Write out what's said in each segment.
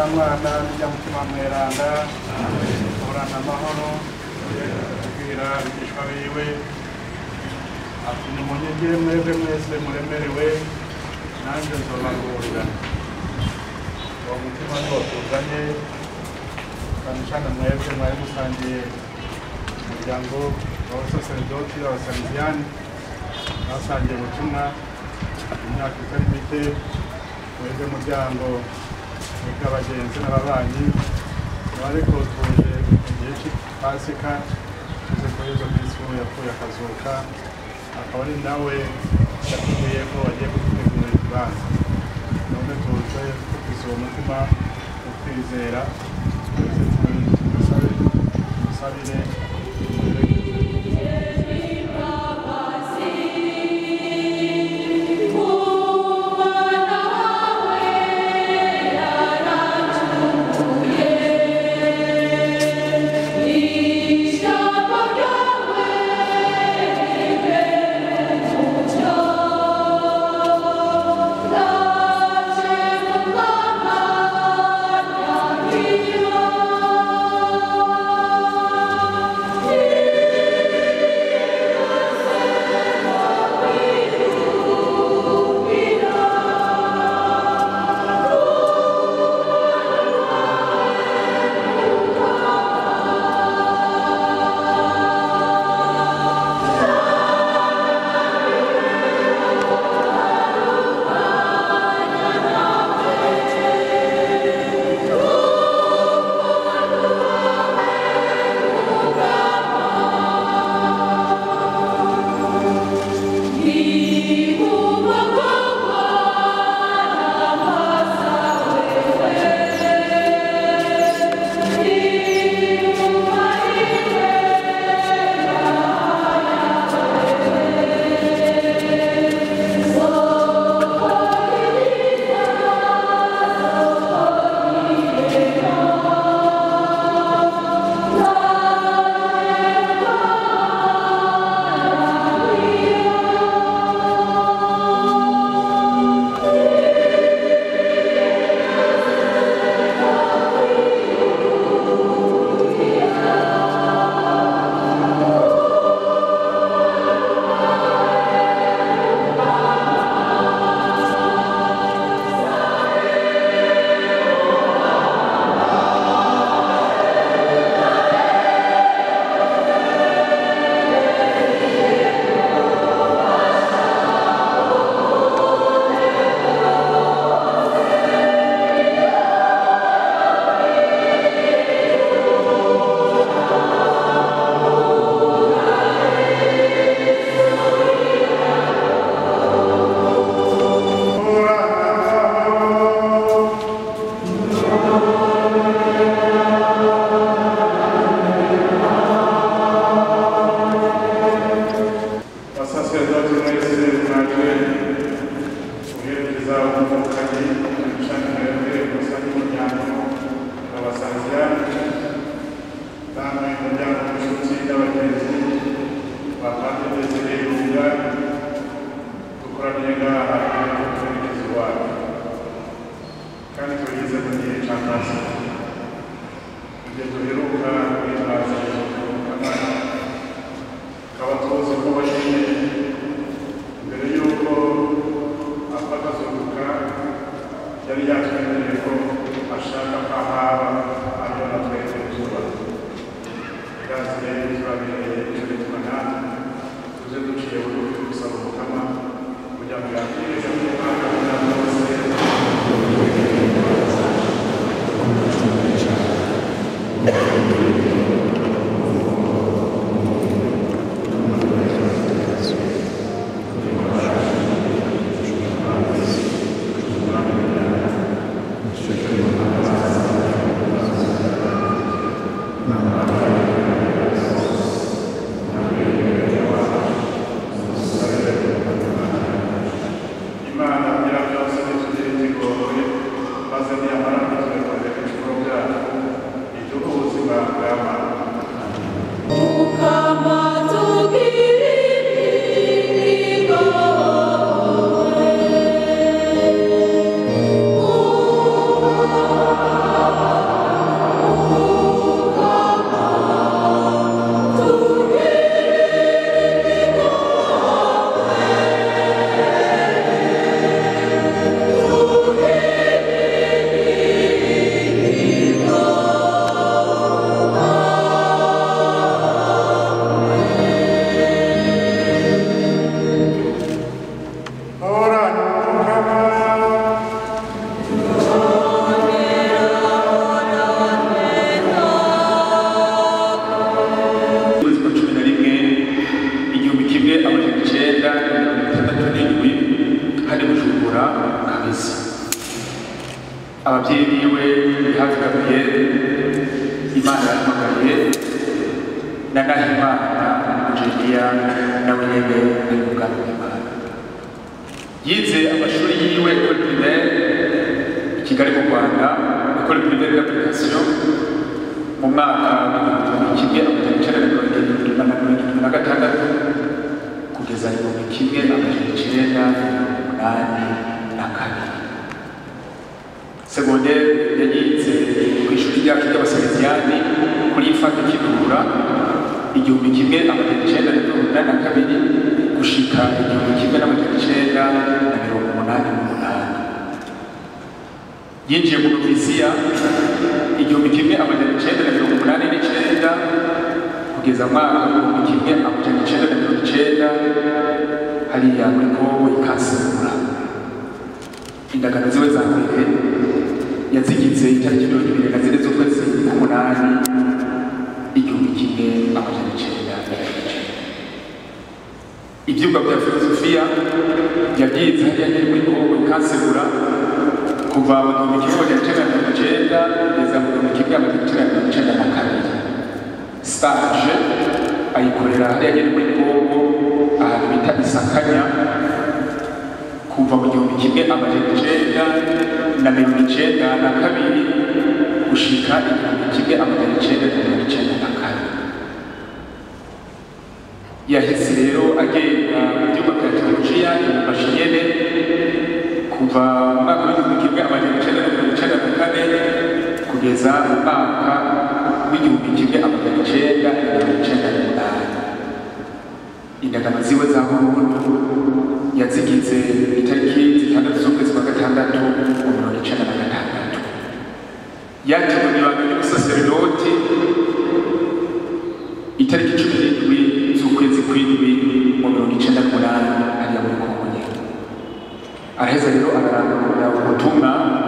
mwana n'irya mutima mweranda horana amahoro kubwira abigishwa biwe ati nimunyegere mwebwe mwese muremerewe nanjye nzobaruhurira uwo mutima niwo tuzanye kanishana mwebwe mwari musangiye umuryango w'abasaserdoti b'abasalesiani basangiye ubutumwa imyaka itari mike mwebwe muryango w'abagenzi n'ababanyi ariko tuje igihe cy'Ipasika tuze ko Yesu Kristo yapfuye akazuka akaba ari nawe yatubwiye ko agiye kudutegurira ikibanza none tuje tugize uwo mutima wo kwizera musabire ababyeyi biwe hafi Gabriel Imana yahamagaye na Nahimana Eugenia nawe nyene ari muganga w'Imana yize amashuri yiwe kuri primaire i Kigali mu Rwanda kuri primaire d'application mu mwaka w'igihumbi kimwe amajana icenda na mirongo irindwi na gatandatu kugeza igihumbi kimwe amajana icenda na mirongo umunani na kane. Secondaire yayize kw'ishuri ryacu ry'abasalesiani kuri Ifata Kibura igihumbi kimwe amajana icenda na mirongo umunani na kabiri gushika igihumbi kimwe n'amajana icenda na mirongo umunani n'umunani. Yinjiye mu Novisiya igihumbi kimwe amajana icenda na mirongo umunani n'icenda kugeza mwaka igihumbi kimwe amajana icenda na mirongo icenda hariya muri Kongo ikasibura. Indagano ziwe za mbere yazigize itariki mirongo ibiri na zine z'ukwezi k'umunani igihumbi kimwe amajana icenda na mirongo icenda. Ivyigwa vya filozofiya yavyize hariya nyene muri Kongo ikasibura kuva mu gihumbi kimwe amajana icenda na mirongo icenda kugeza mu gihumbi kimwe amajana icenda na mirongo icenda na kabiri. Stage ayikorera hariya nyene muri Kongo ahantu bita Isakanya kuva mu gihumbi kimwe amajana icenda na mirongo icenda na kabiri gushika igihumbi kimwe amajana icenda na mirongo icenda na kane. Yahise rero agenda mu vyigwa vya teolojiya imufasha nyene kuva mu mwaka w'igihumbi kimwe amajana icenda na mirongo icenda na kane kugeza mu mwaka w'igihumbi kimwe amajana icenda na mirongo icenda n'umunani. Indagano ziwe za burundu yazigize itariki zitandatu z'ukwezi kwa gatandatu mu mirongo icenda na gatandatu. Yatewe ibanga ry'ubusaserdoti itariki cumi n'indwi z'ukwezi kw'indwi mu mirongo icenda n'umunani hariya muri Kongo nyene. Araheza rero ararangurira ubutumwa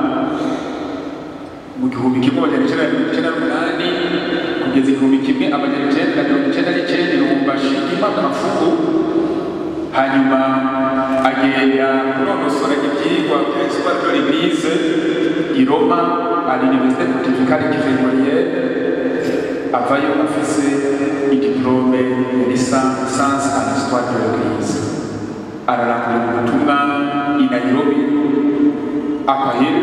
mu gihumbi kimwe amajana icenda na mirongo icenda n'umunani kugeza igihumbi kimwe amajana icenda na mirongo icenda n'icenda i Lubumbashi Imakafuku. Hanyuma agenda kunonosora ivyigwa vya histoire de l'Église i Roma à l'Université Pontificale Gregorienne avayo afise idiplome ya licence en histoire de l'Église. Ararangurira ubutumwa i Nairobi Apahil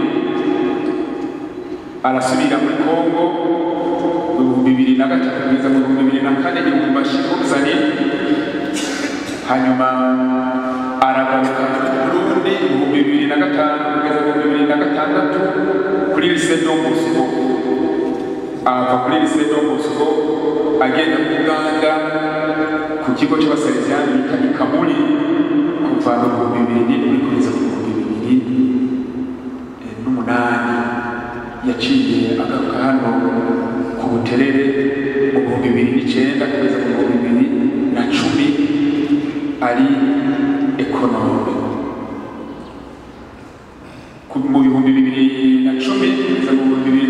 arasubira muri Kongo mu 2003 kugeza mu 2004 i Lubumbashi Tanzania. Hanyuma aragaruka mu Burundi mu 2005 kugeza mu 2006 kuri lycée Don Bosco. Ava kuri lycée Don Bosco agenda mu Uganda ku kigo c'abasalesiani bita Ikamuli kuva mu 2007 kugeza mu 2008. Yaciye agaruka hano ku Buterere mu 2009 kugeza mu 2010 ari ekonome. Mu bihumbi 2010 kugeza mu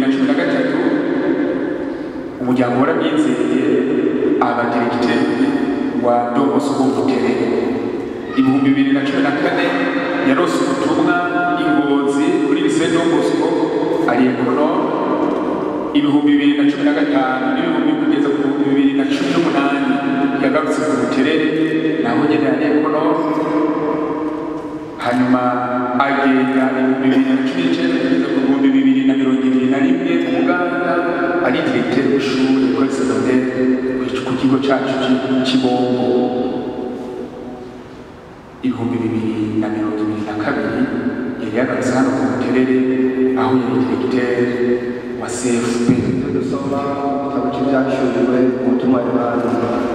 2013 umuryango waramwizeye aba diregiteri wa Don Bosco Buterere. Ibihumbi 2014 yarose ubutumwa i Ngozi kuri lycée Don Bosco ari ekonome. Ibihumbi 2015 n'ibihumbi kugeza ku 2018 yagarutse ku Buterere naho nyene ari ekonome. Hanyuma agenda ibihumbi 2019 kugeza ku 2021 mu Uganda ari diregiteri w'ishuri kuri secondaire ku kigo cacu c'Ibombo. Ibihumbi 2022 yari yagarutse hano ku Buterere aho yari diregiteri wa CFP. Dusoma igitabo cy'ibyashuriwe umutumwa Yohani.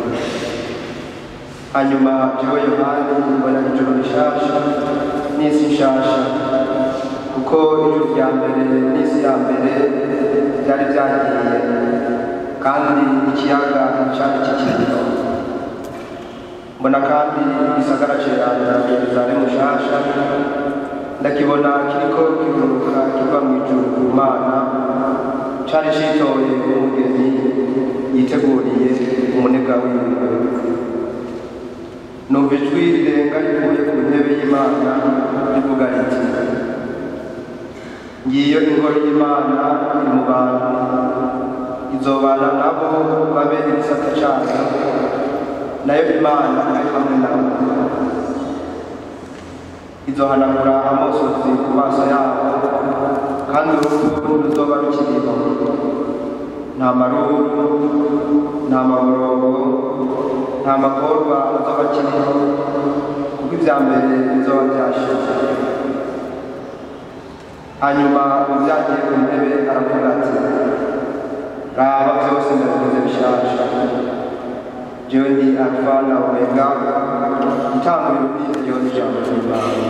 Hanyuma jewe Yohani mbona ijoro rishasha n'isi nshasha, kuko ijoro rya mbere n'isi ya mbere byari byagiye kandi ikiyaga cyari kikiriho. Mbona kandi igisagara ceranda Yerusalemu nshasha ndakibona kiriko kiruruka kiva mu ijuru ku Mana, cari citoye umugeni yiteguriye umunega wiwe. Numva ijwi rirenga rivuye ku ntebe y'Imana rivuga riti, ngiyo ingoro y'Imana iri mu bantu, izobana nabo babe igisata cayo, nayo Imana ari hamwe nabo. Izohanagura amosozi ku maso yabo, kandi urupfu ruzoba rukiriho. Nta maruru, nta maborogo, nta magorwa azoba akiriho, kuko ibya mbere bizoba byashize. Hanyuma uvyagiye ku ntebe aravuga ati, raba byose ndabikoze bishasha. Jewe ndi Alfa na Omega, itanguriro ryose ijambo ry'Imana.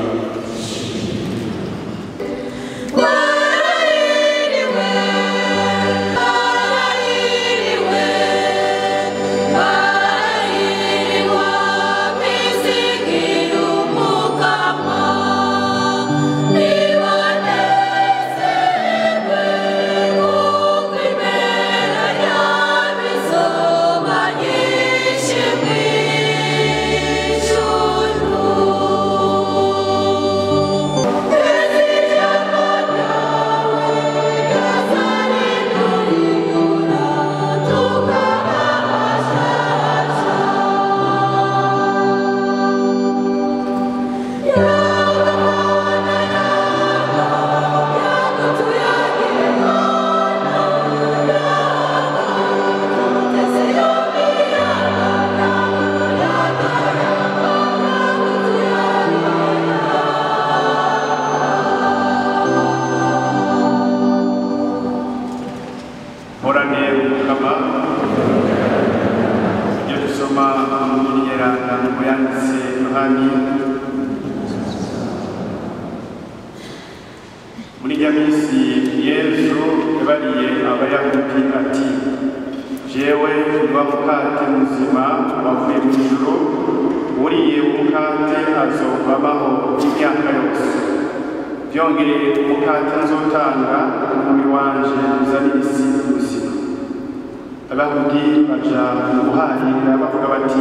Muri ya misi Yesu yabariye abayahudi ati, jewe niba mukate muzima wavuye mu ijuru, uriye umukate azobaho imyaka yose. Byongereye umukate nzotanga umubiri wanje uzanira isi ubuzima. Abayahudi baja guharira bavuga bati,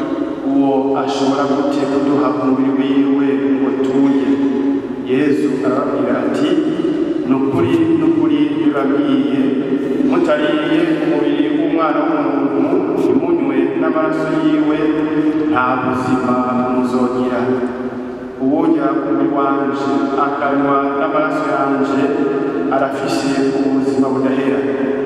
uwo ashobora gute kuduha umubiri wiwe ngo tuye? Yesu arababwira ati, nukuri bibabwiye, mutariye umubiri w'umwana w'umuntu ntimunywe n'amaraso yiwe, nta buzima muzogira. Uwurya umubiri wanje akanywa n'amaraso yanje arafise ubuzima budahera.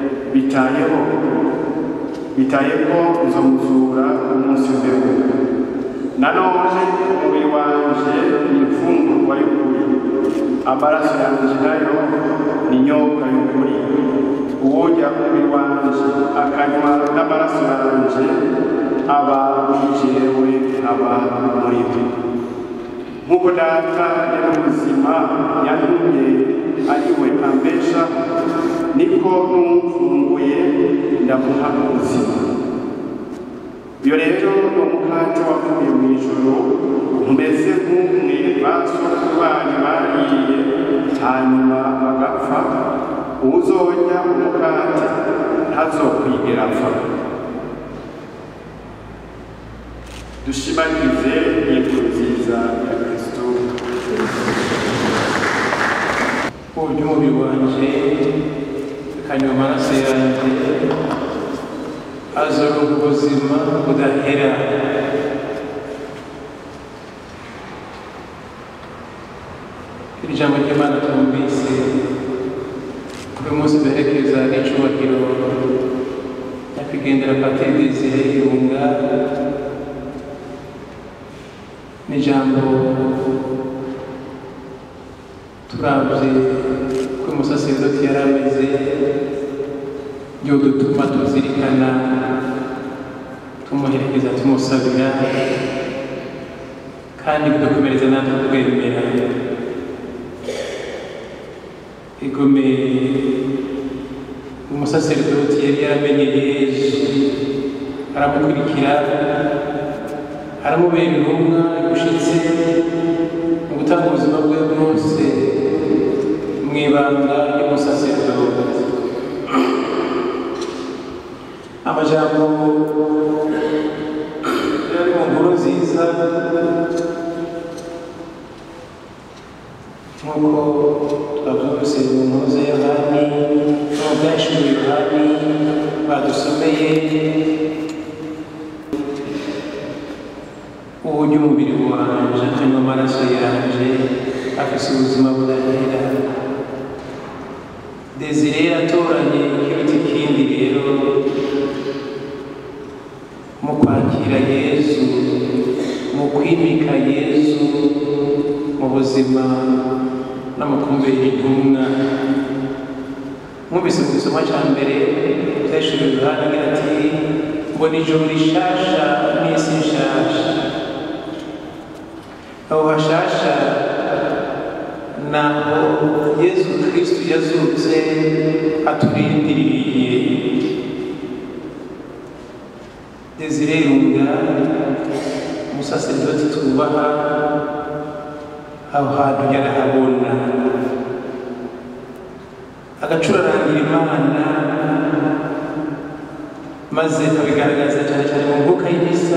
Bitayeko nzomuzura umunsi w'imperuka. Nanone umubiri wanje ni imfungurwa y'ukuri, amaraso yanje nayo ni nyoka y'ukuri. Uwurya umubiri wanje akanywa n'amaraso yanje aba muri jewe, aba muri we. Nk'uko Data yari ubuzima yantumye ari we ambesha, niko n'umfunguye ndamuha ubuzima. Iyo rero ni umukate wavuye mu ijuru, umeze nk'umwe basokuru banyu bariye hanyuma bagapfa. Uwuzorya umukate ntazokwigera apfa. Dushimagize inkuru nziza ya Kristo. Urya umubiri wanje akanywa amaraso yanjye azoronka ubuzima budahera. Iri jambo ry'Imana twumvise uyu munsi duherekeza icubahiro nyakwigendera Patiri Desire Irunga. Ni ijambo turavye ko umusaserdoti yari ameze ryo dutuma tuzirikana, tumuherekeza, tumusabira, kandi bidukomereza natwe twemera. Igome umusaserdoti yari yaramenye Yesu, aramukurikira, aramubera intumwa gushitse mu gutanga ubuzima bwe bwose mu ibanga ry'umusaserdoti. Amajambo yari mu nkuru nziza nk'uko twabyumvise mu nkuru za Yohani no mu byahishuriwe Yohani badusomeye uburyo umubiri wanje akanywa amaraso yanje afise ubuzima budahera. Desire yatoranye ikiruta ikindi rero mu kwakira Yesu, mu kwimika Yesu mu buzima no mu kumbera intumwa. Mwumvise ku gisoma cya mbere byahishuriwe Yohana agira ati mbona ijuru rishasha n'isi nshasha. Aho hashasha naho Yesu Kristo yazutse aturindiriye. Desire Lunga umusaseridoti twubaha aho hantu yarahabona agacurarangira Imana maze akabigaragaza cyane cyane mu mbuga y'imisa,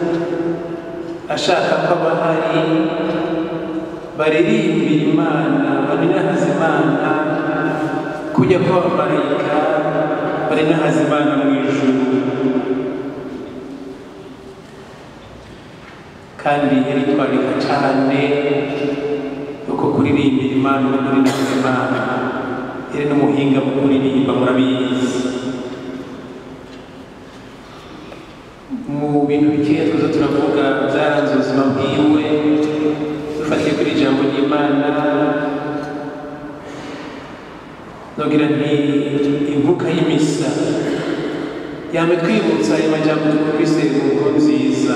ashaka ko abahari baririmbira Imana, baninahaza Imana, kujya kw'abamarayika barinahaza Imana mu ijuru. Kandi yaritwarika cyane uko kuririmbira Imana no kurinahaza Imana. Yari n'umuhinga mu kuririmba, murabizi. Mu bintu bikeya twaza turavuga byaranze ubuzima bwiwe, dufatiye kuri ijambo ry'Imana, nogira nti imbuga y'imisa yame twibutsa ayo majambo twumvise mu nkuru nziza,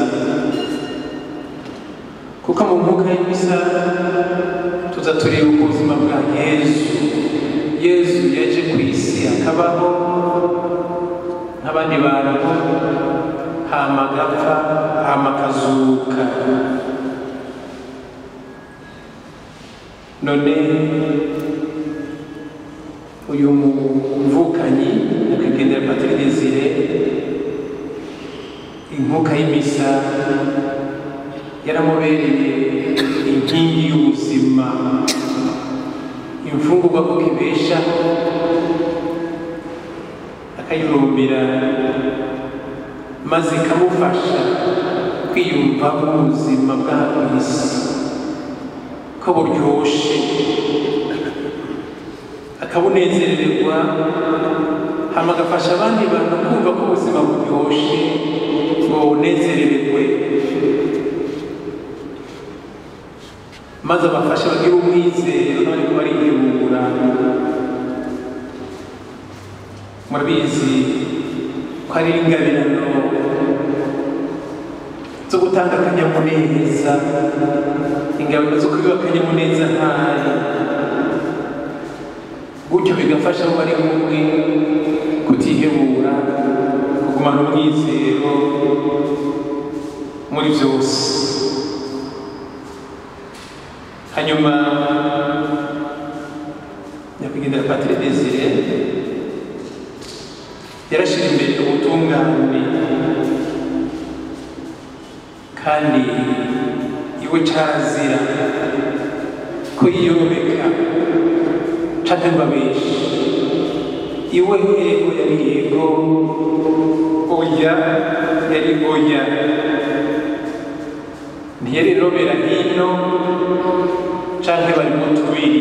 kuko mu mbuga y'imisa tuza tureba ubuzima bwa Yesu. Yesu yaje ku isi akabaho nk'abandi bantu, hama agapfa, hama akazuka. None uyu muvukanyi nyakwigendera Patiri Desire, inkuka y'imisa yaramubereye inkingi y'ubuzima, imfungurwa ko kibeshaho, akayirumbira maze ikamufasha kwiyumva mu buzima bwa isi ko buryoshe, akabunezererwa, hama agafasha abandi bantu kumva ko ubuzima buryoshe ngo bunezererwe, maze abafasha bagira umwizero n'abari ko bariyungura. Murabizi ko ari ingabirano zo gutanga akanyamuneza, ingabirano zo kubiba akanyamuneza ntari, gutyo bigafasha abo bari kumwe kutihebura, kugumana umwizero muri byose. Hanyuma nyakwigendera Patiri Desire yarashira imbere ubutungane, kandi iwe carazira ko yiyomeka canke mbabesha. Iwe ego yari ego, oya yari oya, ntiyari robera hino canke barimo tubiri.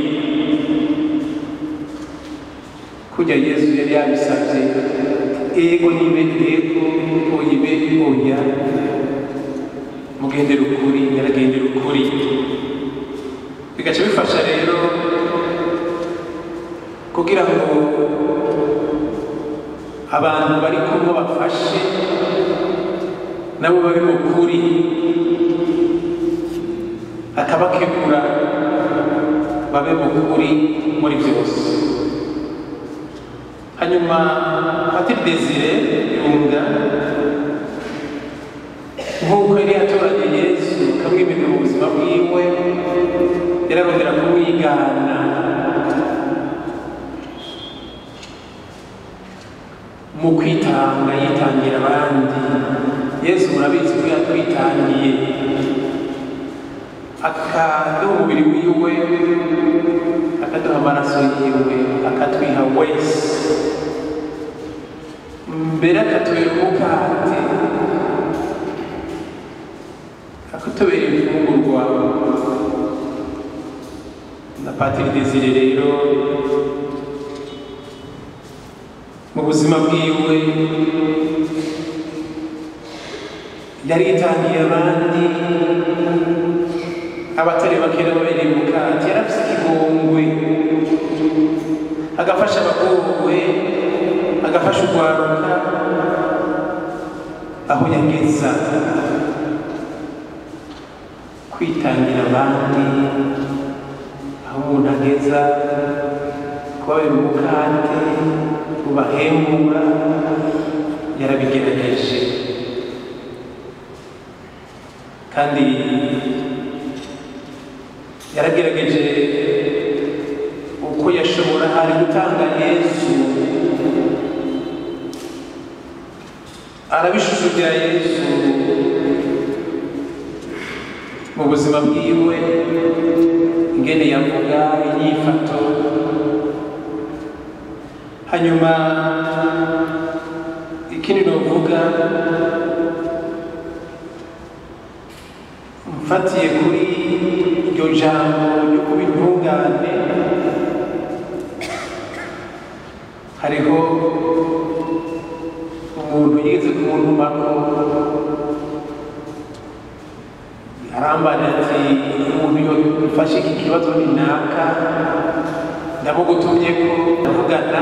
Kujya Yesu yari yabisabye, ego nibe ego, oyibe oya, mugendera ukuri, yaragendera ukuri. Bigaca bifasha rero kugira ngo abantu bari kumwe bafashe nabo babe mu kuri, akabakebura babe mu kuri muri byose. Hanyuma Patiri Desire Lunga nk'uko yari yatoranye Yesu akamwimika mu buzima bwiwe, yararondera kumwigana mu kwitanga, yitangira abandi. Yesu murabizi ko yatwitangiye akaduha umubiri wiwe, akaduha amaraso yiwe, akatwiha wese, mbere akatubera umukate, akatubera imfungurwa. Na Patiri Desire rero mu buzima bwiwe yaritangiye abandi, abatari bakera babereye umukate, yarafise ikigongwe, agafasha abagowe, agafasha urwaruka aho yageza, kwitangira abandi aho umuntu ageza, kubabera umukate, kubahembura, yarabigerageje. Kandi yaragerageje uko yashobora, hari gutanga Yesu, arabishushugira Yesu mu buzima bwiwe, ingene yavuga, inyifato. Hanyuma ikindi novuga, mfatiye kuri iryo jambo ryo kuba intungane, hariho umuntu yigeze kumuntumako, arambana ati umuntu yafashe iki kibazo ni naka, ndamugutumyeko ndavugana,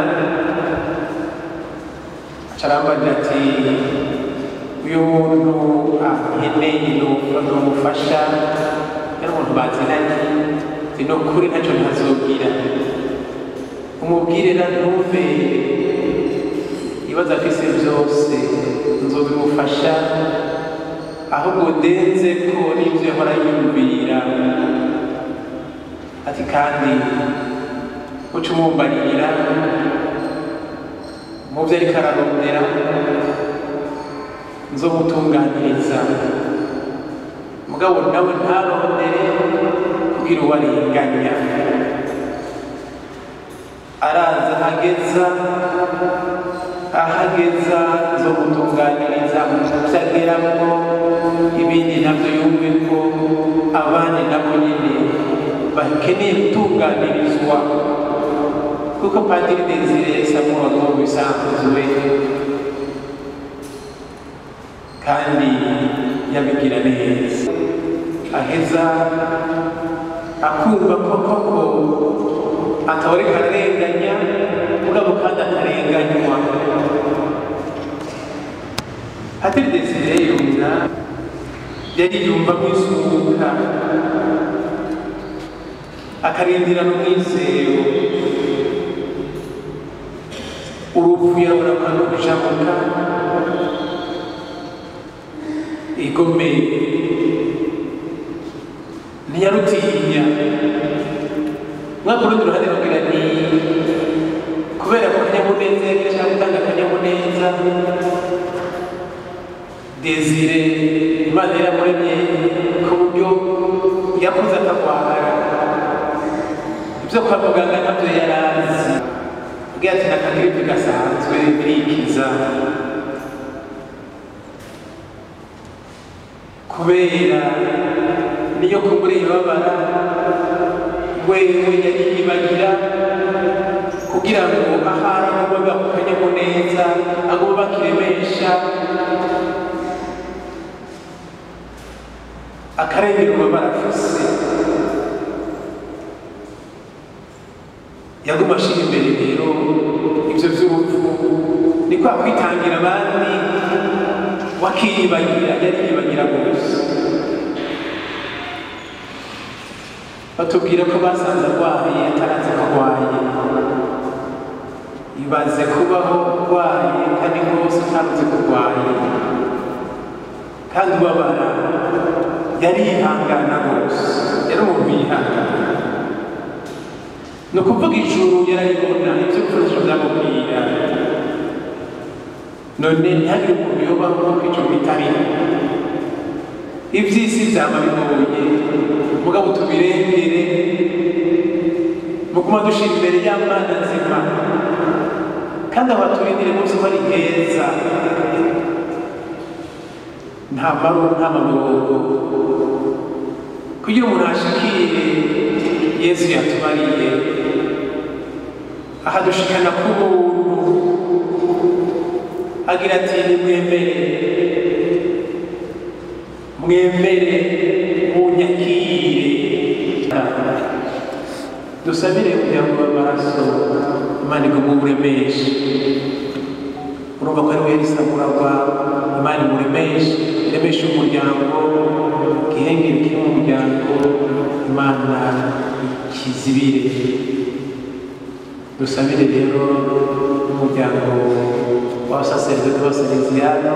arambana ati uyu muntu akeneye nomufasha, yari umuntu baziranye, no kuri ntacyo ntazobwira, umubwire ntumve ibibazo afise byose, nzobimufasha, ahubwo ndenze ko n'ibyo yahora yumvira. Ati kandi uca umumbarira mu byo ariko ararondera, nzomutunganiriza, mugabo nawe ntarondere kugira uwo arenganya. Araza ahageza nzomutunganiriza, vyageramwo ibindi navyo yumve ko abandi nabo nyene bakeneye gutunganirizwa, kuko Padiri Desire yasamuraga mu bisanzwe kandi yabigira neza. Aheza akumva ko koko atabareka arenganya, mugabo kandi atarenganywa. Padiri Desire yumva, yariyumva mwisuka, akarindira n'umwizero, urupfu yarabona no kujabuka, igome ntiyarutinya. Mwaka urundi ruhande rugira ni kubera ko akanyamuneza cyangwa gutanga akanyamuneza, Desire Imana yaramuremye ku buryo yakuze akagwara, ibyo kwa muganga nabyo yarazi, ubwira ati n'akagiripe gasanzwe birikiza, kubera niyo kumuri ibabara wewe yari yibagira, kugira ngo ahari agomba kukanyamuneza, agomba kiremesha, akarengera ubabara afise. Yaguma ashira imbere rero ibyo by'urupfu, ni kwa kwitangira abandi, wakiyibagira, yari yibagira gusa. Batubwira ko basanze arwaye atarazi ko arwaye, ibaze kubaho urwaye kandi rwose utaruzi ko urwaye, kandi ubabara, yari yihangana rwose, yari umuntu yihangana. Ni ukuvuga ijuru yarayibona, ibyo bikoresho byamubwira, none ntihagire umuntu yobaho ko ijuru bitariho. ivy'isi vyama bigoye mugabo tubirengere muguma dushira imbere y'Imana nzima kandi aho turindire munsi ko ari heza nta maruhu nta magogo kugira umuntu ashikire Yesu yatubariye aha dushikana ku buntu agira ati mwemere munyakire dusabire kugira ngo amaraso Imana igumuremeshe urumva ko ari we yarisabura Imana imuremeshe iremeshe umuryango gihengere kiri mu muryango Imana ikizibire dusabire rero umuryango w'abasaseredoti b'abasaleziyano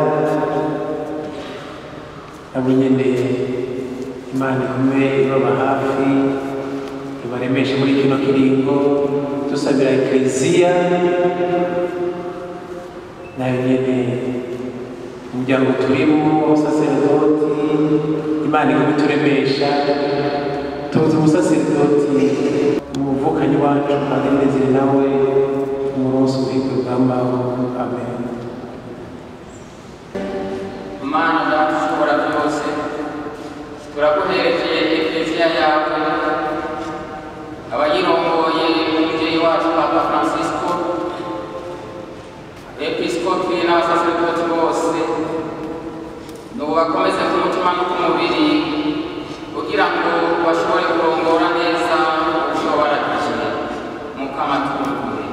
nabo nyene Imana igume ibaba hafi ibaremeshe muri kino kiringo dusabira ekleziya nayo nyene umuryango turimo w'abasaseredoti Imana igume ituremesha tuzi umusaseredoti umuvukanyi wacu agendezere nawe umuronsi ubikwe bw'ambaho amen. Mana data ushobora byose turaguherekeye ekleziya yawe abayirongoye umubyeyi wacu Papa Francisco episkopi n'abasaseredoti bose nubu bakomeze ku mutima no ku mubiri kugira ngo bashobore kurongora neza ushobora kwishyura mukama tumukuye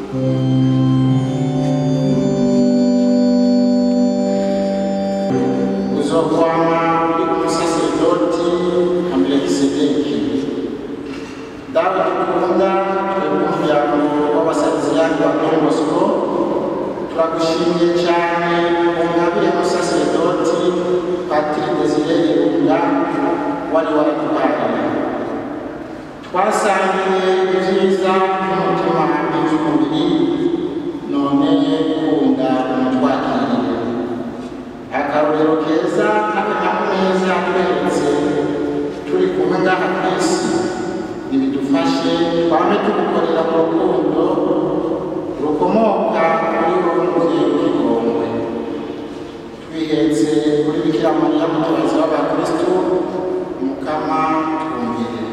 uzokwama uri umusaseredoti nka Melikisedeki dawe dukunda twebwe umuryango w'abasaleziyani ba Don Bosco turagushimiye cyane umwabire umusaseredoti Patiri Desire Irunga wari waraduhaye twasangiye ibyiza n'umutima n'iby'umubiri none kunda umutwakiriye akarorero keza n'akanyamuneza tweretse turi kumwe ngaha ku isi nibidufashe twame tugukorera mu rukundo rukomoka kuri wowe mubyeyi w'ikigongwe twihetse kuri Bikira Mariya mutabazi w'abakristo mukama twumvire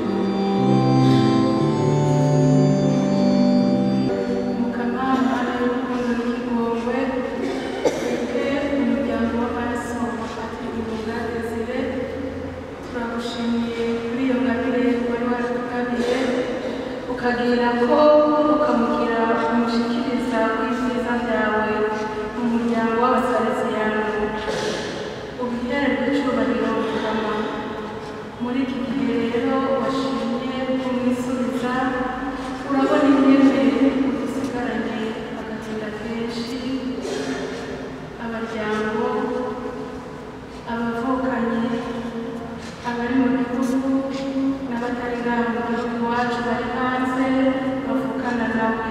mukama Mana y'urukundo n'ikigongwe twebwe umuryango w'amaraso Patiri Desire turagushimiye kuri iyo ngabire wari waratugabiye ukagira ko ukamugira umushikiriza w'ibyiza byawe mu muryango w'abasaleziyano ubihererwe icyubahiro mukama muri iki gihe rero washimye kumwisubiza urabona ingene udusigaranye agatinda kenshi abaryango abavukanyi abari mu gihugu n'abatari ngaha mu gihugu iwacu bari hanze bavukana nawe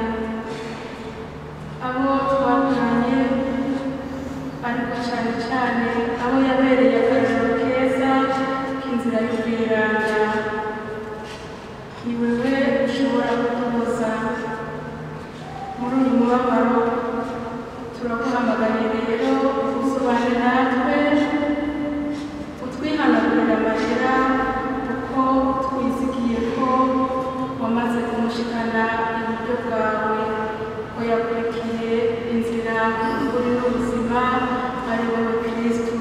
abo twabanye ariko cyane cyane abo yabereye akarorero keza k'inzira y'ubwiranga ni wewe ushobora kutubuza muri uyu mubabaro turaguhamagariye rero usobanure natwe utwihanagurira amarira kuko twizigiye ko wamaze kumushikana iburyo bwawe ko yakurikiye inzira y'ukuri n'ubuzima ari wowe Kristu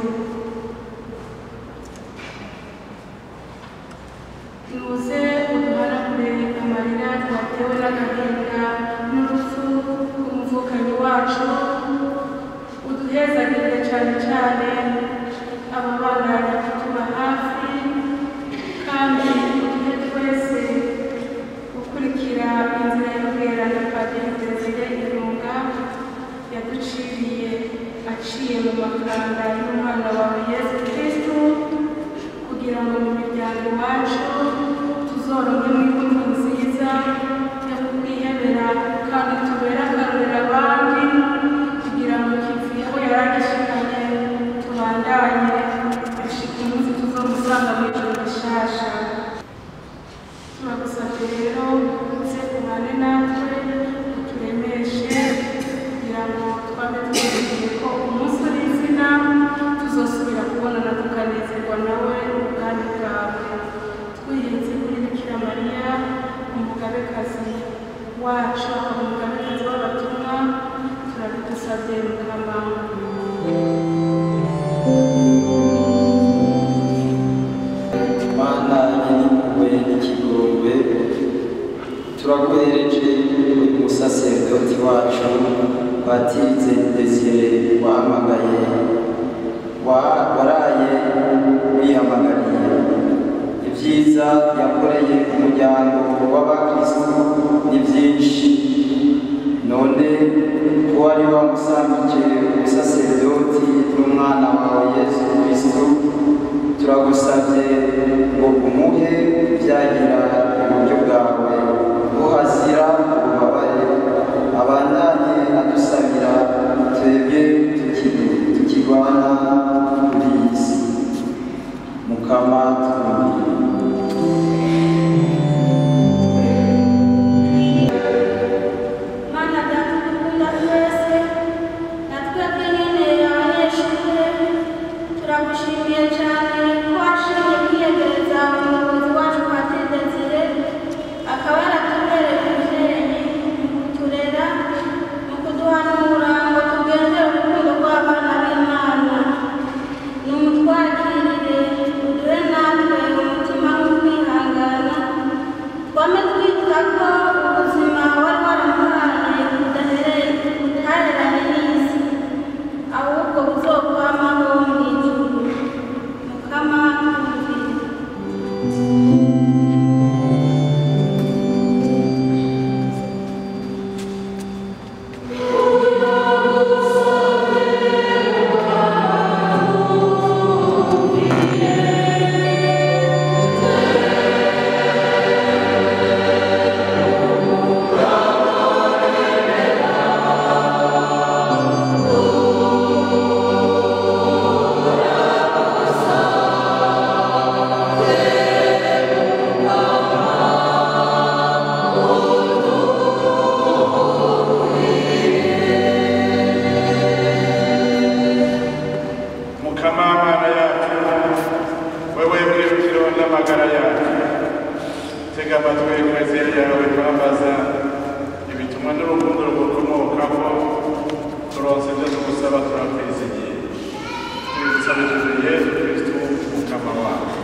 nuze uduhanagure amarira twatewe n'agahinda n'urupfu rw'umuvukanyi wacu uduhezagirire cyane cyane ababandanya kutuba hafi kandi uduhe twese gukurikira inzira y'ubwerane Padiri Desire Irunga yaduciriye aciye mu makanda y'umwana wawe Yesu Kristu kugira ngo mu miryango iwacu tuzoronke inkuru nziza yo kukwihebera kandi tubere akarorero abandi kugira ngo kivi aho yaragishikanye tubandanye gushika umunsi turagusabye rero uze kubane natwe uturemeshe kugira ngo twabe twizeye ko umunsi uri izina tuzosubira kubonana tukanezerwa nawe ubwami bwawe twirinze kuri Bikira Mariya umugabekazi wacu akaba umugabekazi w'abatumwa turabigusabye mukama. Mana nyir'impuhwe n'ikigongwe turaguhereje uyu musaserdoti wacu Batize Desire wahamagaye waraye wihamagariye ibyiza yakoreye umuryango w'abakristo ni byinshi none ko wari wamusangije umusaserdoti n'umwana wawe Yesu Kristo turagusabye ngo umuhe ibyagira iburyo bwawe uhazira ububabare abandanye adusabira twebwe tukirwana kuri iyi si mukama Mana data dukunda twese natwe akeneye abanyeshuri turagushimiye cyane ko washimye kwiyegereza umuyobozi wacu Padiri Desire akaba yaratubereye umubyeyi mu kuturera mu kuduhanura ngo tugendere urukundo rw'abana b'Imana numutwakirire uduhe natwe umutima w'ukwihangana twame twita ko ubuzima wari waramuhaye budahereranye n'isi ahubwo buzokwamaho mu ijuru mukama twumvire. Mukama Mana yacu wewe bwirukiro n'amagara yacu tega amatwi eklezia yawe twambaza ibitumwa n'urukundo rugukomokaho turonse ibyo tugusaba turakwizigiye tubigusabishije Yesu Kristo mukama wacu.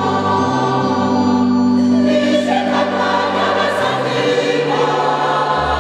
Thank you.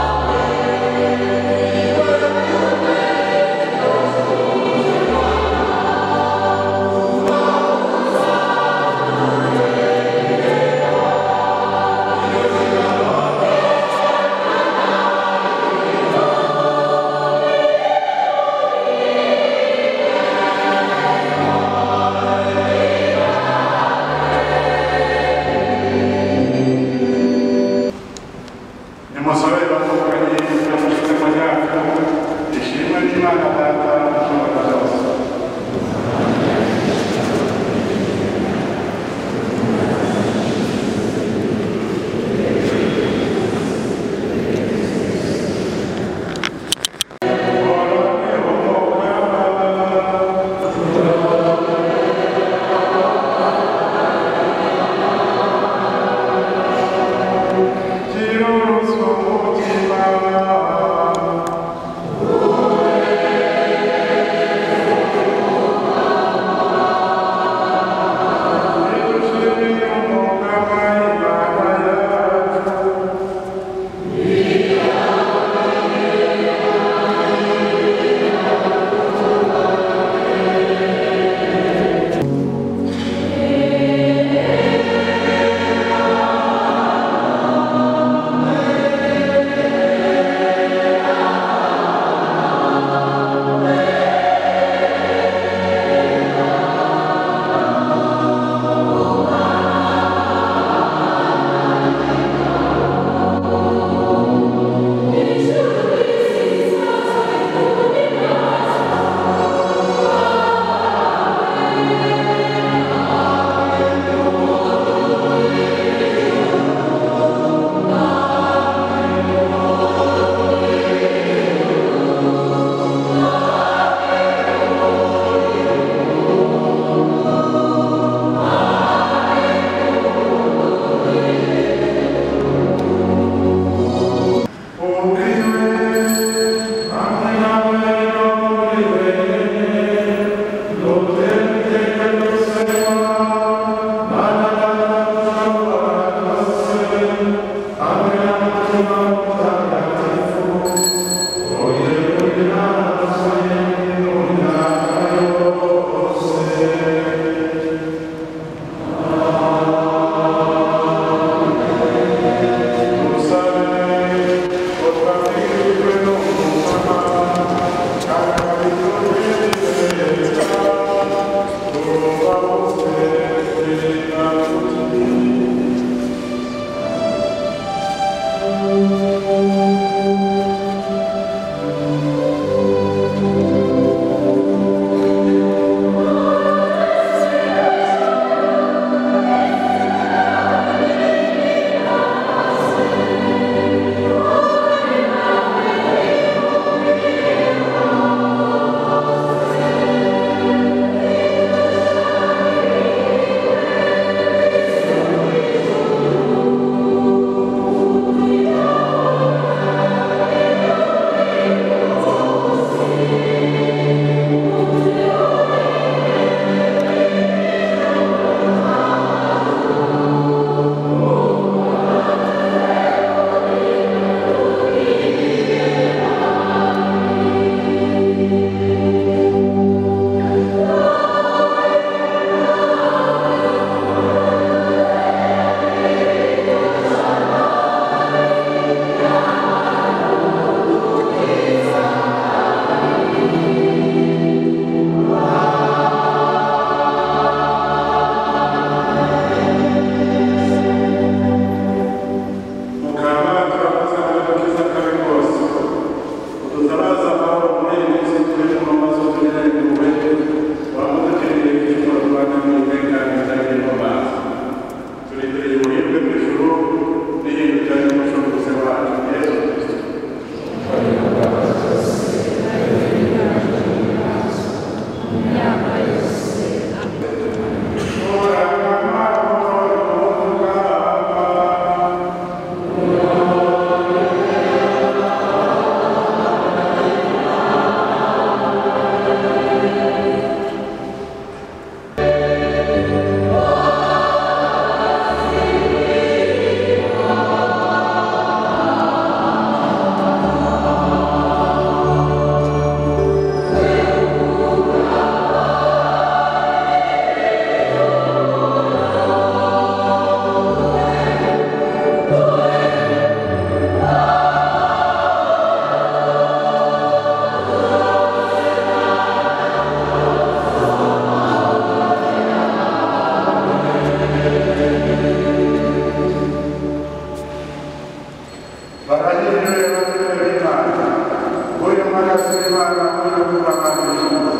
w'Imana uri kuba abantu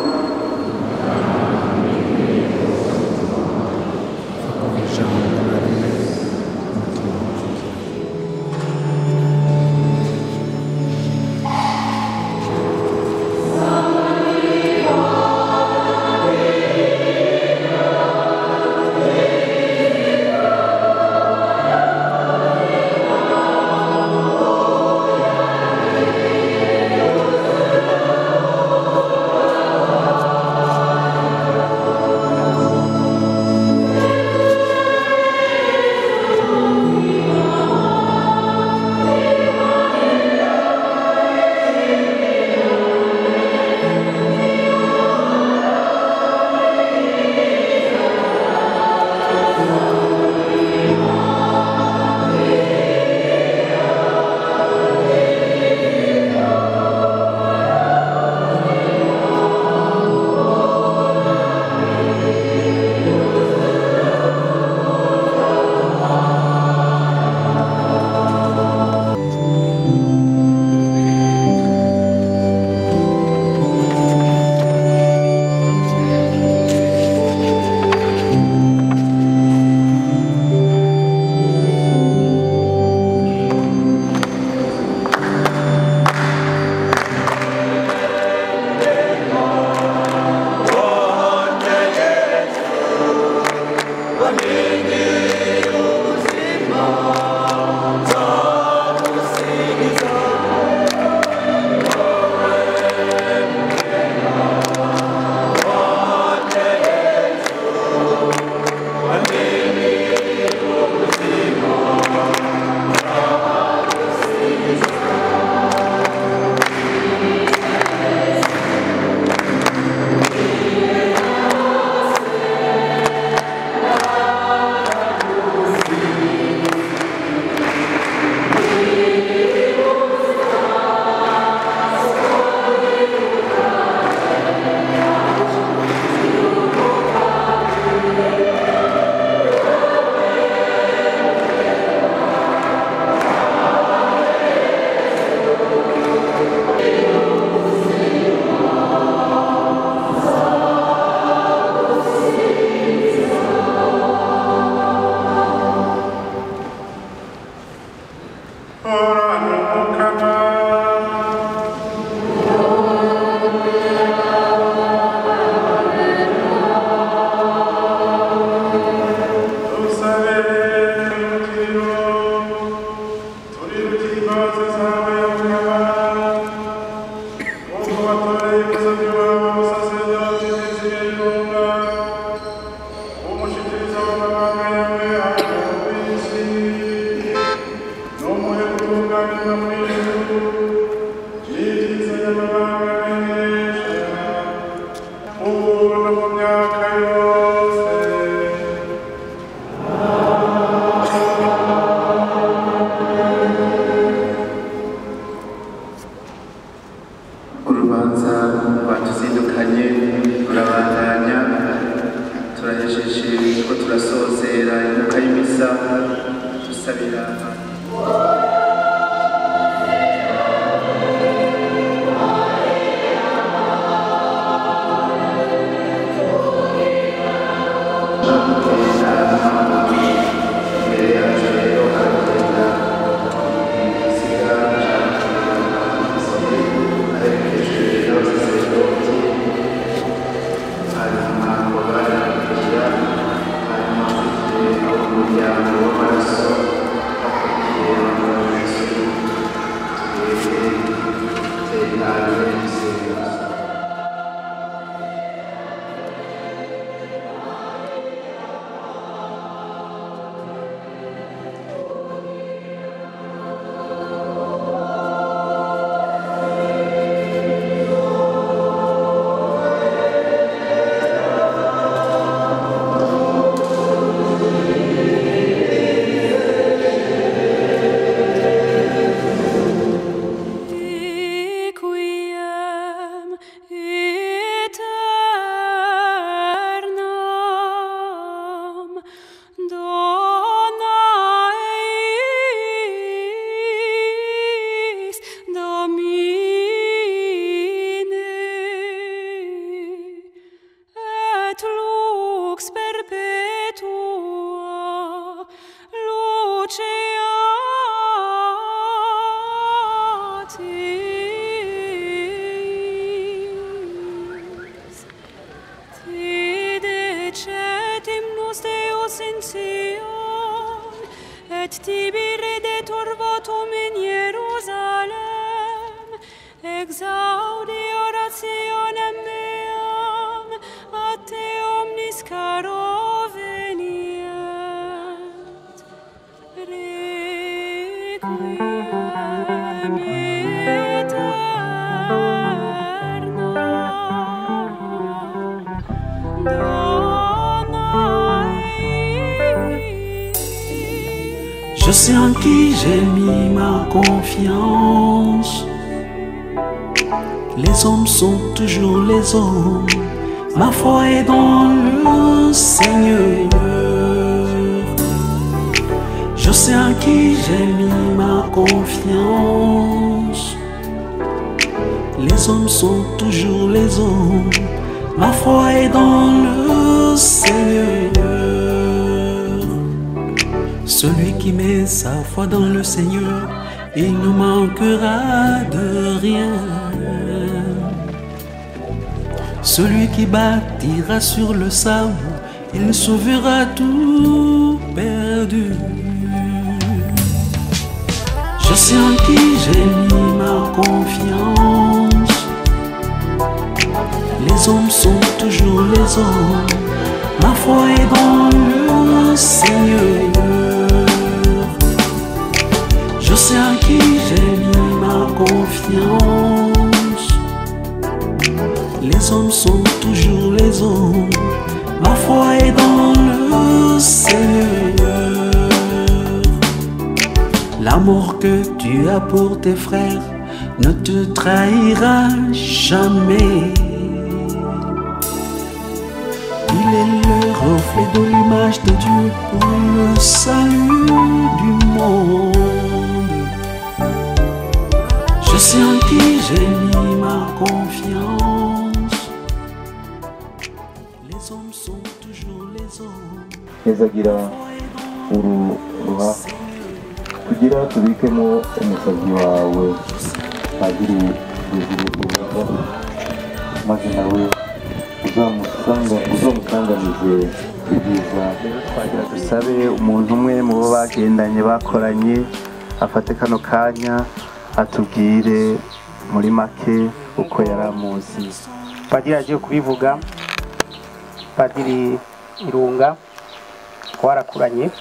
urubanza batuzindukanye rurabandanya turahejeje ko turasozera inkuka y'imisa dusabira et tibi redetur votum in Jerusalem, exaudi orationem meam, a te omnis caro veniet. Requiem eterna, Je sais en qui j'ai mis ma confiance. Les hommes sont toujours les hommes. Ma foi est dans le Seigneur. Je sais en qui j'ai mis ma confiance. Les hommes sont toujours les hommes. Ma foi est dans le Seigneur. Celui qui met sa foi dans le Seigneur, il ne manquera de rien. Celui qui bâtira sur le sable, il sauvera tout perdu. Je sais en qui j'ai mis ma confiance. Les hommes sont toujours les hommes. Ma foi est dans le Seigneur. Je sais en qui j'ai mis ma confiance. Les hommes sont toujours les hommes. Ma foi est dans le Seigneur. L'amour que tu as pour tes frères ne te trahira jamais. Il est le reflet de l'image de Dieu pour le salut du monde. Je sais en qui j'ai mis ma confiance. Les hommes sont toujours les hommes. Ezagira uruha kugira tubikemo umusazi wawe padiri Desire maze nawe uzamusanganize ibyiza. Twagira dusabe umuntu umwe mu bo bagendanye bakoranye afate kano kanya atubwire muri make uko yari amuzi. Padiri agiye kubivuga. Padiri Irunga twarakuranye,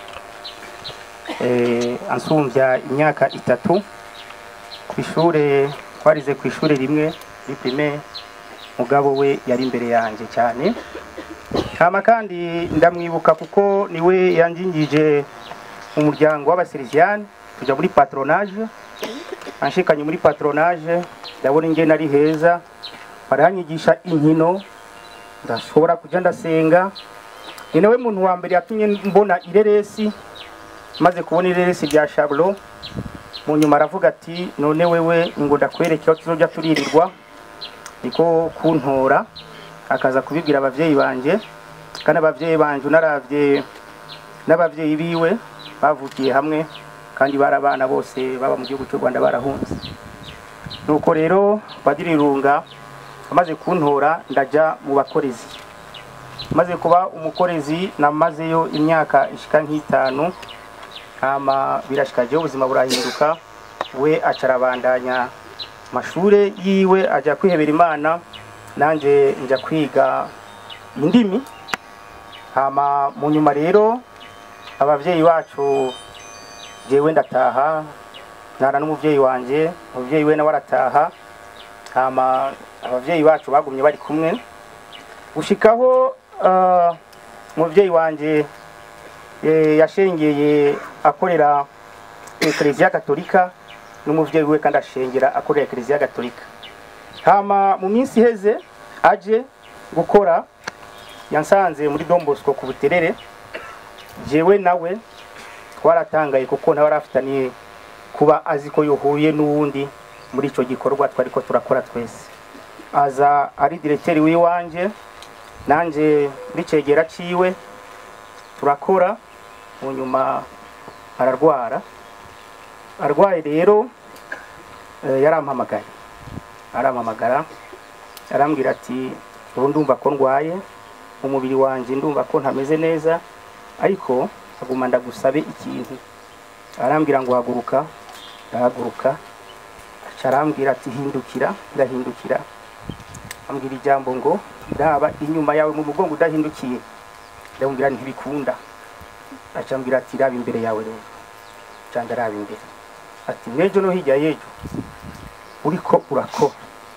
ansumbya imyaka 3 ku ishure, twarize ku ishure rimwe muri primaire. Mugabo we yari imbere yanjye cyane, kama kandi ndamwibuka kuko niwe yanjingije mu muryango w'abaserisiane tujya muri patronage. Anshikanye muri patronage ndabona inge nari heza, baranyigisha inkino ndashobora kujya ndasenga. Ni nawe muntu wa mbere yatumye mbona ireresi, maze kubona ireresi rya Charlot. Mu nyuma aravuga ati none wewe ngo ndakwereke aho tuzojya turirirwa, niko kuntora akaza kubibwira abavyeyi banje. Kandi abavyeyi banje unaravye n'abavyeyi biwe bavukiye hamwe kandi barabana bose baba mu gihugu cy'u Rwanda barahunze. Nuko rero Padiri Irunga amaze kuntora ndaja mu bakorezi. Maze kuba umukorezi namazeyo imyaka ishika nk'itanu, kama birashikaje ubuzima burahinduka. We acarabandanya mashure yiwe aja kwihebera Imana, nanje nja kwiga indimi. Hama mu nyuma rero abavyeyi bacu jewe ndataha, nara n'umuvyeyi wanje, umuvyeyi we nawe arataha. Hama abavyeyi bacu bagumye bari kumwe gushikaho umuvyeyi wanje yashengeye akorera Eklezia Katolika, n'umuvyeyi we kandi ashengera akorera Eklezia Katolika. Hama mu minsi heze aje gukora yansanze muri Don Bosco ku Buterere. Jewe nawe twaratangaye kuko nawe arafitaniye kuba azi ko yohuye n'uwundi muri ico gikorwa twariko turakora twese. Aza ari directeur w'iwanje, nanje bicegera ciwe turakora. Mu nyuma ararwara, arwaye rero yarampamagaye, arampamagara arambwira ati ubu ndumva ko ndwaye, umubiri wanje ndumva ko ntameze neza, ariko aguma ndagusabe ikintu. arambwira ngo haguruka, ndahaguruka. Arambwira ati hindukira, ndahindukira. Ambwira ijambo ngo ndaba inyuma yawe mu mugongo udahindukiye. Ndamubwira ntibikunda. Acambwira ati raba imbere yawe rero. Canda raba imbere. Ati nejo no hirya yejo uriko urakora.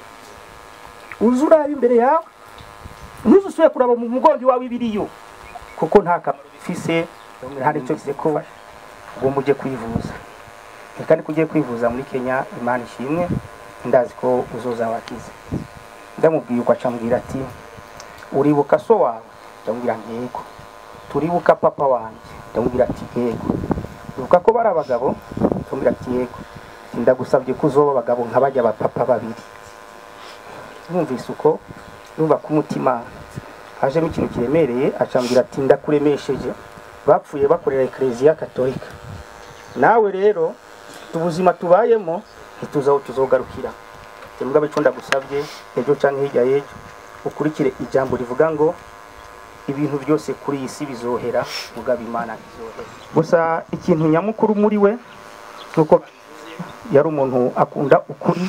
Uzura imbere yawe. Ntuzusuye kuraba mu mugongo wawe ibiriyo. Kuko nta kamaro bifise, hari cyo kise ko ugomba uje kwivuza. Kandi kugiye kwivuza muri Kenya Imana ishimwe ndazi ko uzoza wakize. Ndamubwiye uko acambwira ati uribuka so wawe? Ndamubwira yego. Turibuka papa wanje? Ndamubwira ati yego. Uribuka ko bari abagabo? Ndamubwira ati yego. Ndagusabye ko uzoba abagabo nk'abajya bapapa babiri. Numvise uko numva ku mutima hajemo ikintu kiremereye. Acambwira ati ndakuremesheje, bapfuye bakorera Ecclesia Katolika. Nawe rero ubuzima tubayemo ntituzaho tuzogarukira. Mugabe cyo ndagusabye ejo canke hirya yejo ukurikire ijambo rivuga ngo ibintu byose kuri iyi si bizohera, mugabe Imana izohera. Gusa ikintu nyamukuru muri we nuko yari umuntu akunda ukuri,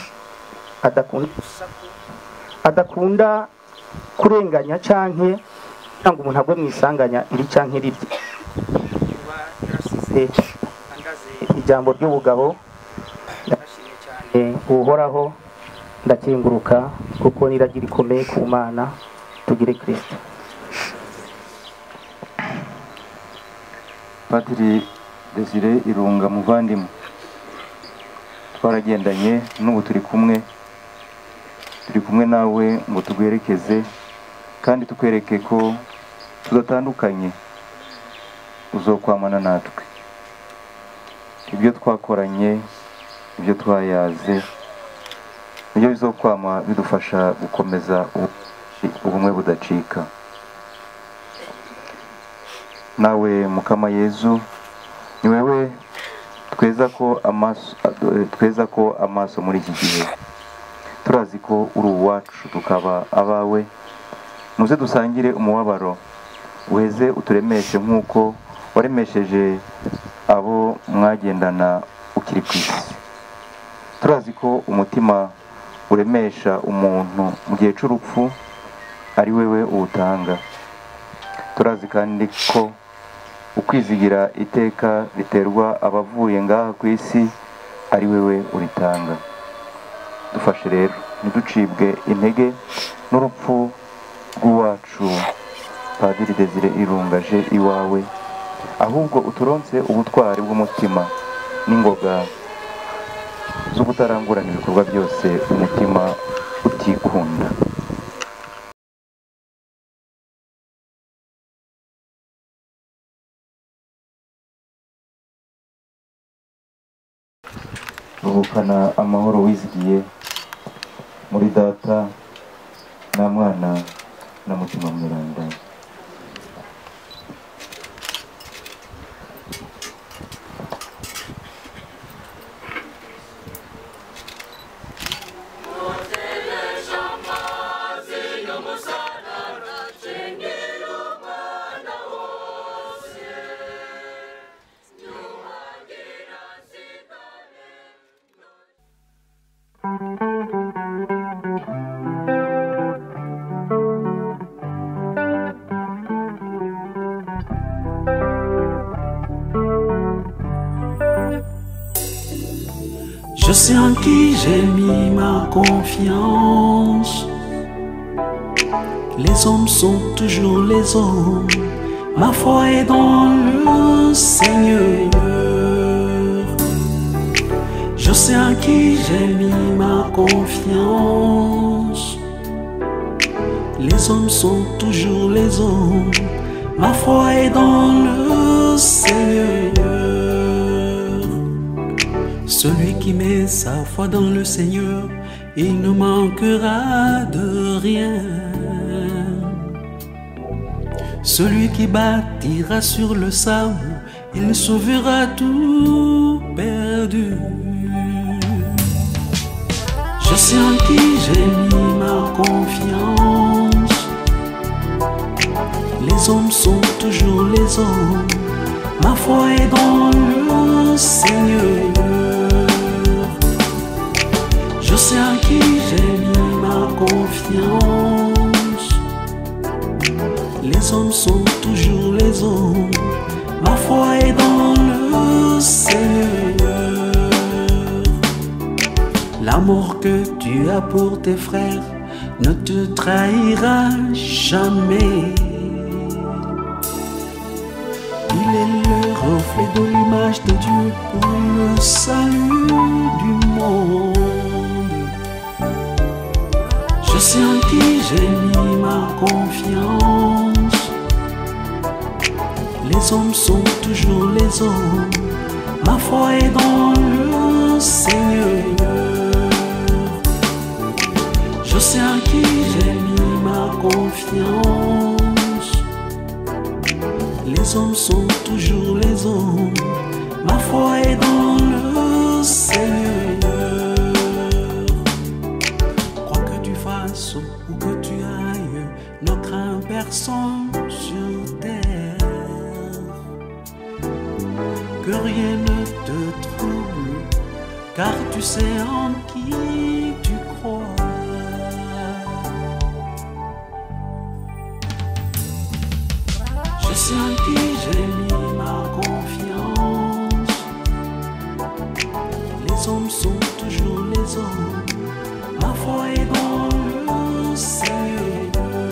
adakunda kurenganya canke cyangwa umuntu agwe mwisanganya iri canke rirye. Ijambo ry'ubugabo ndashimye cyane uhoraho, ndakenguruka kuko niragira ikomeye ku Mana. Tugire Kristo. Padiri Desire Irunga muvandimwe, twaragendanye n'ubu turi kumwe nawe ngo tugwerekeze kandi tukwereke ko tudatandukanye, uzokwamana natwe. Ibyo twakoranye, ibyo twayaze, nibyo bizokwama bidufasha gukomeza ubumwe budacika. Nawe Mukama Yezu, ni wewe tweza ko amaso muri iki gihe. Turazi ko uri uwacu tukaba abawe. Muze dusangire umubabaro, uheze uturemeshe nk'uko waremesheje abo mwagendana ukiri ku isi. Turazi ko umutima uremesha umuntu mu gihe cy'urupfu ari wewe uwutanga. Turazi kandi ko ukwizigira iteka riterwa abavuye ngaha ku isi ari wewe uritanga. Dufashe rero ntiducibwe intege n'urupfu rw'uwacu Padiri Desire Irungaje iwawe, ahubwo uturonse ubutwari bw'umutima n'ingoga zo kutarangurana ibikorwa byose umutima utikunda. Ruhukana amahoro wizigiye muri Data na Mwana na Mutima Mweranda. Je sais en qui j'ai mis ma confiance. Les hommes sont toujours les hommes. Ma foi est dans le Seigneur. Je sais en qui j'ai mis ma confiance. Les hommes sont toujours les hommes. Ma foi est dans le Seigneur. Celui qui met sa foi dans le Seigneur, il ne manquera de rien. Celui qui bâtira sur le sable, il sauvera tout perdu. Je sais en qui j'ai mis ma confiance. Les hommes sont toujours les hommes. Ma foi est dans le Seigneur. confiance. Les hommes sont toujours les hommes. Ma foi est dans le Seigneur. L'amour que tu as pour tes frères ne te trahira jamais. Il est le reflet de l'image de Dieu pour le salut du monde. Je sais en qui j'ai mis ma confiance. Les hommes sont toujours les hommes. Ma foi est dans le Seigneur. Je sais en qui j'ai mis ma confiance. Les hommes sont toujours les hommes. Ma foi est dans le Seigneur. Quoi que tu fasses ou que tu ailles, ne crains personne sur terre. Que rien ne te trouble, car tu sais en qui tu crois. Je sais en qui j'ai mis ma confiance. Les hommes sont toujours les hommes. Ma foi est dans le Seigneur.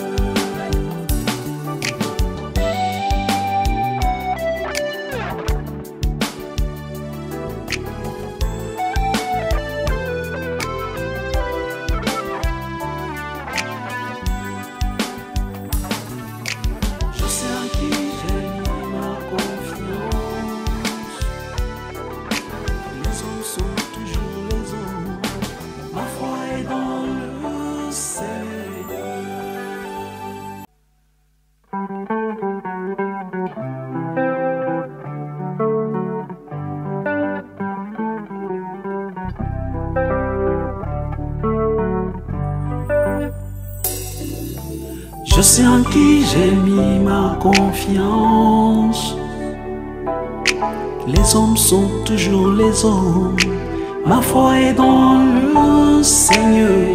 Je sais en qui j'ai mis ma confiance. Les hommes sont toujours les hommes. Ma foi est dans le Seigneur.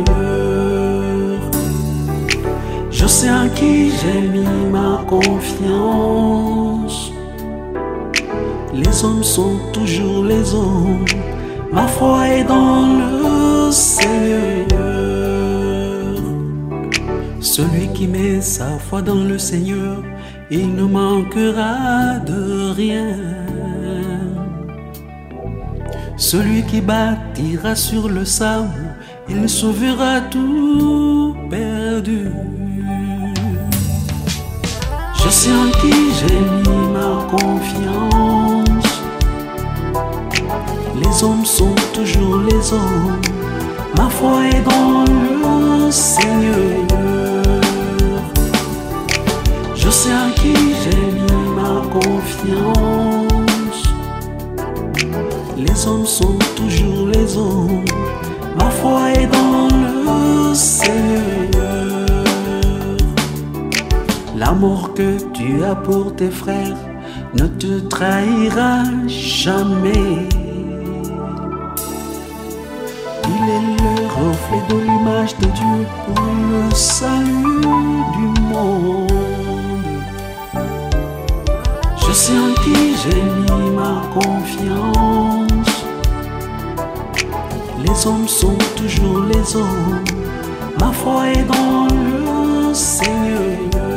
Je sais en qui j'ai mis ma confiance. Les hommes sont toujours les hommes. Ma foi est dans le Seigneur. Celui qui met sa foi dans le Seigneur, il ne manquera de rien. Celui qui bâtira sur le sable, il sauvera tout perdu. Je sais en qui j'ai mis ma confiance. Les hommes sont toujours les hommes. Ma foi est dans le Seigneur. Je sais en qui j'ai mis ma confiance. Les hommes sont toujours les hommes. Ma foi est dans le Seigneur. L'amour que tu as pour tes frères ne te trahira jamais. Il est le reflet de l'image de Dieu pour le salut du monde. Je sais en qui j'ai mis ma confiance. Les hommes sont toujours les hommes. Ma foi est dans le Seigneur.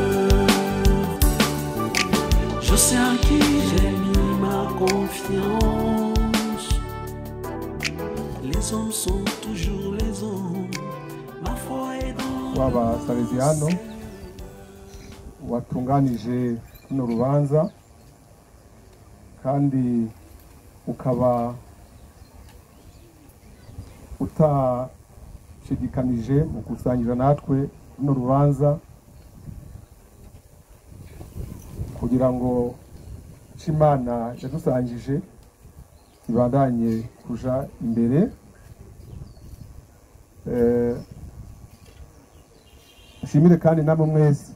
Je sais en qui j'ai mis ma confiance. Les hommes sont toujours les hommes. Ma foi est dans waba Salesiano watunganije runo rubanza kandi ukaba utashidikanije mu gusangira natwe runo rubanza kugira ngo Imana yadusangije ibandanye kuja imbere. Nshimire kandi namwe mwese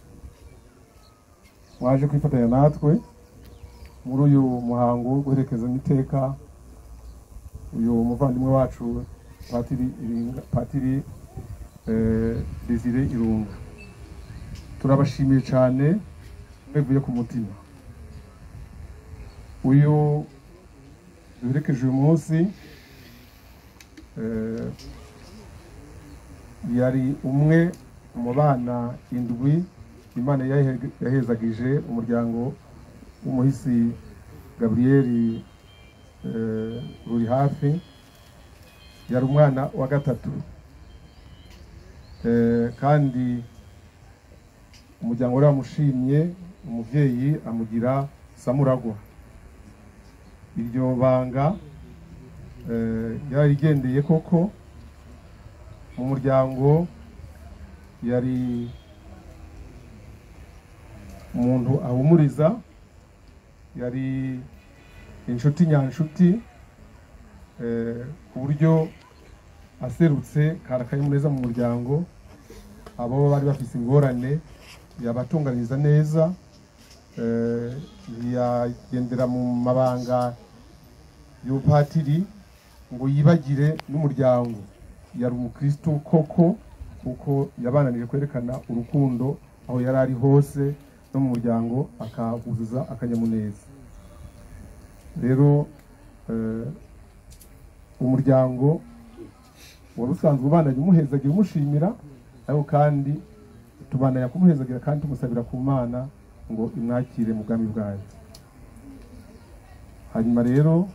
mwaje kwifatanya natwe muri uyu muhango wo guherekeza iteka uyu muvandimwe wacu Patiri Desire Irunga. Turabashimiye cyane mwevuye ku mutima. Uyu duherekeje uyu munsi yari umwe mu bana indwi Imana yahezagije umuryango w'umuhisi Gabriel ruri hafi, yari umwana wa gatatu, kandi umuryango wari wamushimye, umuvyeyi amugira samuragwa. Iryo banga yari igendeye koko mu muryango, yari umuntu ahumuriza, yari inshuti nyanshuti, ku buryo aserutse karakanyamuneza mu muryango, abo bari bafise ingorane yabatunganiriza neza, yagendera mu mabanga y'ubupatiri ngo yibagire n'umuryango. Yari umukristo koko, kuko yabananije kwerekana urukundo aho yari ari hose no mu muryango, akahuzuza akanyamuneza. Rero umuryango wari usanzwe ubandanya umuhezagira umushimira, ariko kandi tubandanya kumuhezagira kandi tumusabira ku Mana ngo imwakire mu bwami bwayo. Hanyuma rero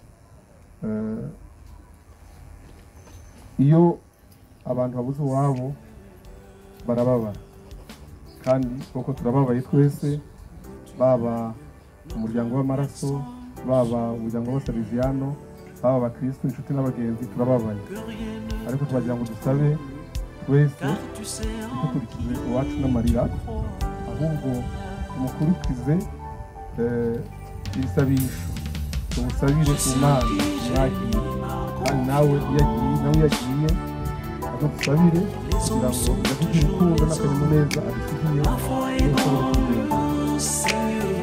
iyo abantu babuze uwabo barababara, kandi koko turababaye twese, baba umuryango w'amaraso, baba umuryango w'Abasalesiano, baba abakristo, inshuti n'abagenzi, turababaye. Ariko tubagira ngo dusabe twese dukurikize uwacu n'amarira, ahubwo tumukurikize ibisabisho, tumusabire ku Mana imwakire, kandi nawe iyo yagiye adusabire kugira ngo adufite urukundo n'akanyamuneza adusigiye.